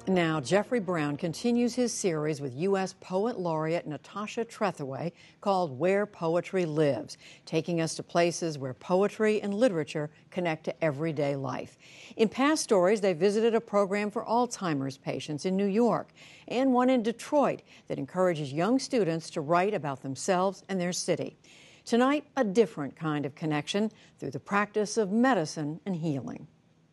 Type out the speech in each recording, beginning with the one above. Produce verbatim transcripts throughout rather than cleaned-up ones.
Now, Jeffrey Brown continues his series with U S Poet Laureate Natasha Trethewey called Where Poetry Lives, taking us to places where poetry and literature connect to everyday life. In past stories, they visited a program for Alzheimer's patients in New York and one in Detroit that encourages young students to write about themselves and their city. Tonight, a different kind of connection through the practice of medicine and healing.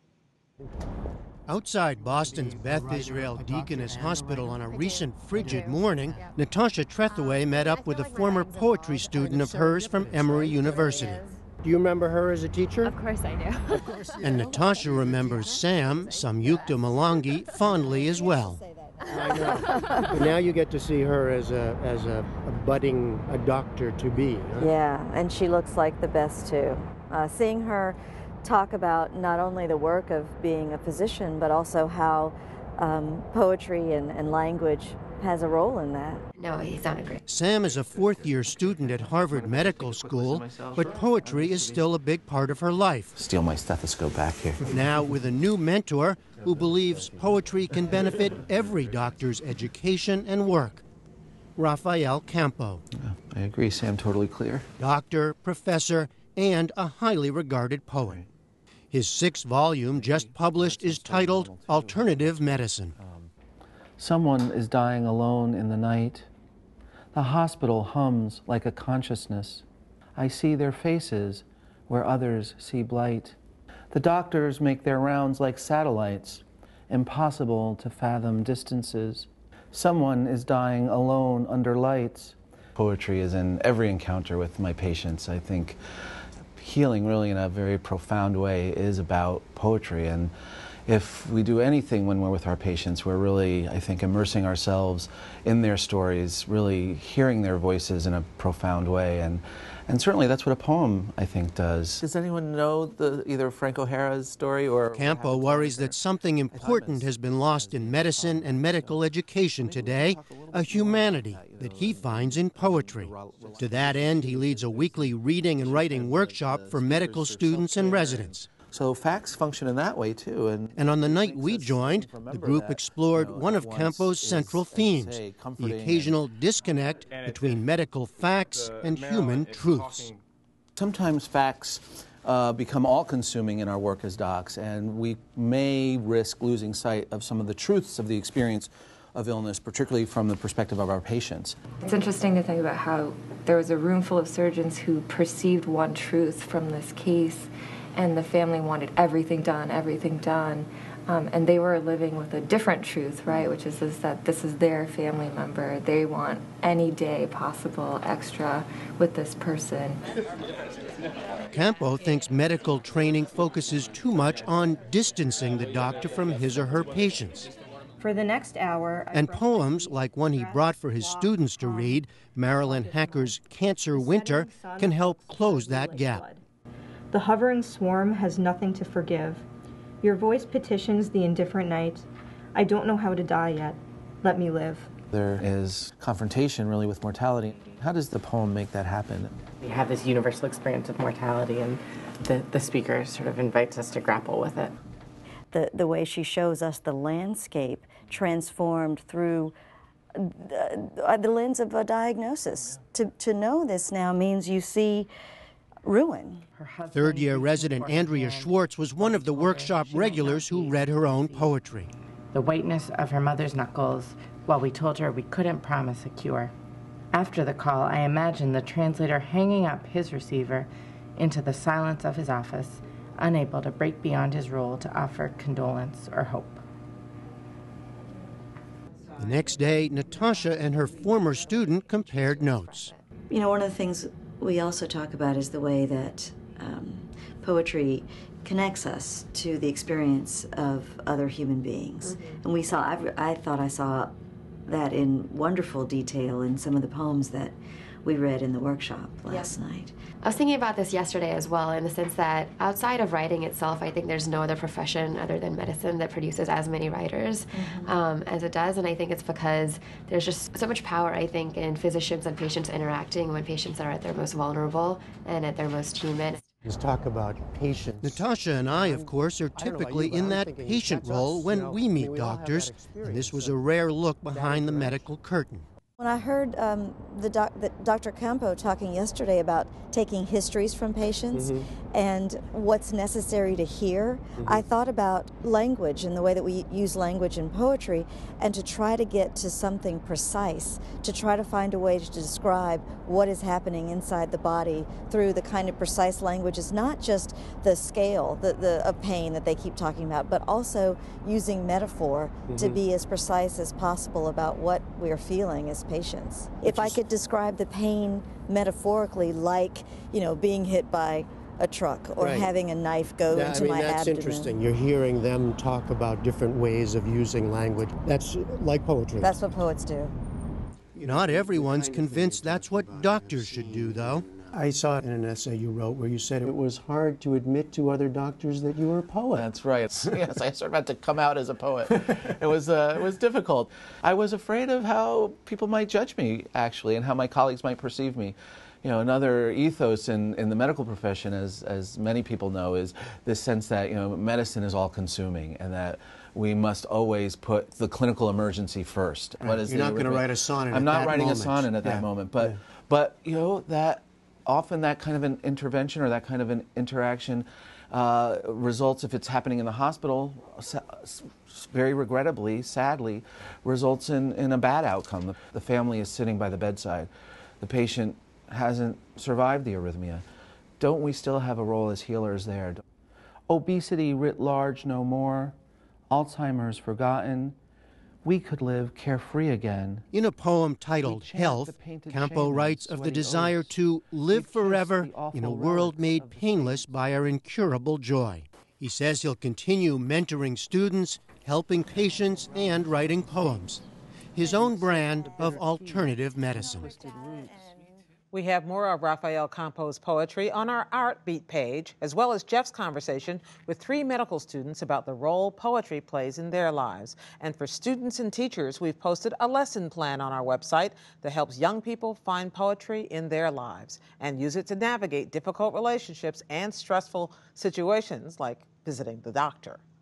Outside Boston's Beth Israel Deaconess Hospital on a recent frigid morning, Natasha Trethewey met up with a former poetry student of hers from Emory University. Do you remember her as a teacher? Of course I do. And Natasha remembers Sam, Samyukta Malangi, fondly as well. I know. But now you get to see her as a as a, a budding a doctor to be. Huh? Yeah, and she looks like the best too. Uh, seeing her talk about not only the work of being a physician, but also how um, poetry and, and language has a role in that. No, he sounded great. Sam is a fourth-year student at Harvard Medical School, but poetry is still a big part of her life. Steal my stethoscope back here. Now with a new mentor who believes poetry can benefit every doctor's education and work. Rafael Campo. Yeah, I agree, Sam, totally clear. Doctor, professor, and a highly regarded poet. His sixth volume, just published, is titled Alternative Medicine. Someone is dying alone in the night. The hospital hums like a consciousness. I see their faces where others see blight. The doctors make their rounds like satellites, impossible to fathom distances. Someone is dying alone under lights. Poetry is in every encounter with my patients. I think healing really in a very profound way is about poetry, and if we do anything when we're with our patients, we're really, I think, immersing ourselves in their stories, really hearing their voices in a profound way, and and certainly that's what a poem, I think, does. Does anyone know the, either Frank O'Hara's story or... Campo worries that something important has been lost in medicine and medical education today, a humanity that he finds in poetry. To that end, he leads a weekly reading and writing workshop for medical students and residents. So facts function in that way, too. And, and on the night we joined, the group explored one of Campo's central themes, the occasional disconnect between medical facts and human truths. Sometimes facts uh, become all-consuming in our work as docs, and we may risk losing sight of some of the truths of the experience of illness, particularly from the perspective of our patients. It's interesting to think about how there was a room full of surgeons who perceived one truth from this case, and the family wanted everything done, everything done. Um, and they were living with a different truth, right, which is, is that this is their family member. They want any day possible extra with this person. Campo thinks medical training focuses too much on distancing the doctor from his or her patients. For the next hour... And poems like one he brought for his students to read, Marilyn Hacker's Cancer Winter, can help close that gap. The hovering swarm has nothing to forgive. Your voice petitions the indifferent night. I don't know how to die yet. Let me live. There is confrontation, really, with mortality. How does the poem make that happen? We have this universal experience of mortality, and the, the speaker sort of invites us to grapple with it. The, the way she shows us the landscape transformed through the, the lens of a diagnosis. To, to know this now means you see ruin. Third-year resident Andrea Schwartz was one of the workshop regulars who read her own poetry. The whiteness of her mother's knuckles while we told her we couldn't promise a cure. After the call, I imagined the translator hanging up his receiver into the silence of his office, unable to break beyond his role to offer condolence or hope. The next day, Natasha and her former student compared notes. You know, one of the things we also talk about is the way that um, poetry connects us to the experience of other human beings. Mm-hmm. And we saw, I, I thought I saw that in wonderful detail in some of the poems that we read in the workshop last yep. night. I was thinking about this yesterday as well, in the sense that outside of writing itself, I think there's no other profession other than medicine that produces as many writers mm-hmm. um, as it does, and I think it's because there's just so much power, I think, in physicians and patients interacting when patients are at their most vulnerable and at their most human. Let's talk about patience. Natasha and I, of course, are typically in that patient role when we meet doctors, and this was a rare look behind the medical curtain. When I heard um, the doc, the Doctor Campo talking yesterday about taking histories from patients mm-hmm. and what's necessary to hear, mm-hmm. I thought about language and the way that we use language in poetry, and to try to get to something precise, to try to find a way to describe what is happening inside the body through the kind of precise language is not just the scale the, the, of pain that they keep talking about, but also using metaphor mm-hmm. to be as precise as possible about what we're feeling as patients. If I could describe the pain metaphorically, like, you know, being hit by a truck or right. having a knife go that, into I mean, my that's abdomen. That's interesting. You're hearing them talk about different ways of using language. That's like poetry. That's what poets do. Not everyone's convinced that's what doctors should do, though. I saw it in an essay you wrote where you said it was hard to admit to other doctors that you were a poet. That's right. Yes, I sort of had to come out as a poet. It was uh, it was difficult. I was afraid of how people might judge me, actually, and how my colleagues might perceive me. You know, another ethos in, in the medical profession, as as many people know, is this sense that, you know, medicine is all-consuming and that we must always put the clinical emergency first. Right. What is You're not going to write a sonnet. I'm at not that writing moment. a sonnet at yeah. that moment, but yeah. but you know that. Often that kind of an intervention or that kind of an interaction uh, results, if it's happening in the hospital, very regrettably, sadly, results in, in a bad outcome. The, the family is sitting by the bedside. The patient hasn't survived the arrhythmia. Don't we still have a role as healers there? Obesity writ large no more, Alzheimer's forgotten, we could live carefree again. In a poem titled Health, Campo writes of the desire to live forever in a world made painless by our incurable joy. He says he'll continue mentoring students, helping patients, and writing poems. His own brand of alternative medicine. We have more of Rafael Campo's poetry on our Art Beat page, as well as Jeff's conversation with three medical students about the role poetry plays in their lives. And for students and teachers, we've posted a lesson plan on our website that helps young people find poetry in their lives and use it to navigate difficult relationships and stressful situations like visiting the doctor.